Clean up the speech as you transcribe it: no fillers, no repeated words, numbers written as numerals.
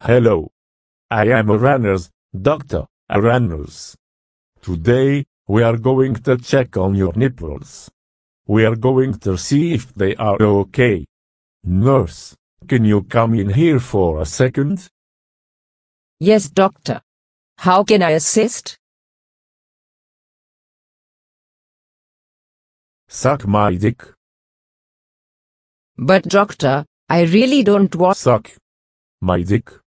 Hello. I am a runner's doctor, a runner's. Today, we are going to check on your nipples. We are going to see if they are okay. Nurse, can you come in here for a second? Yes, doctor. How can I assist? Suck my dick. But doctor, I really don't want. Suck my dick.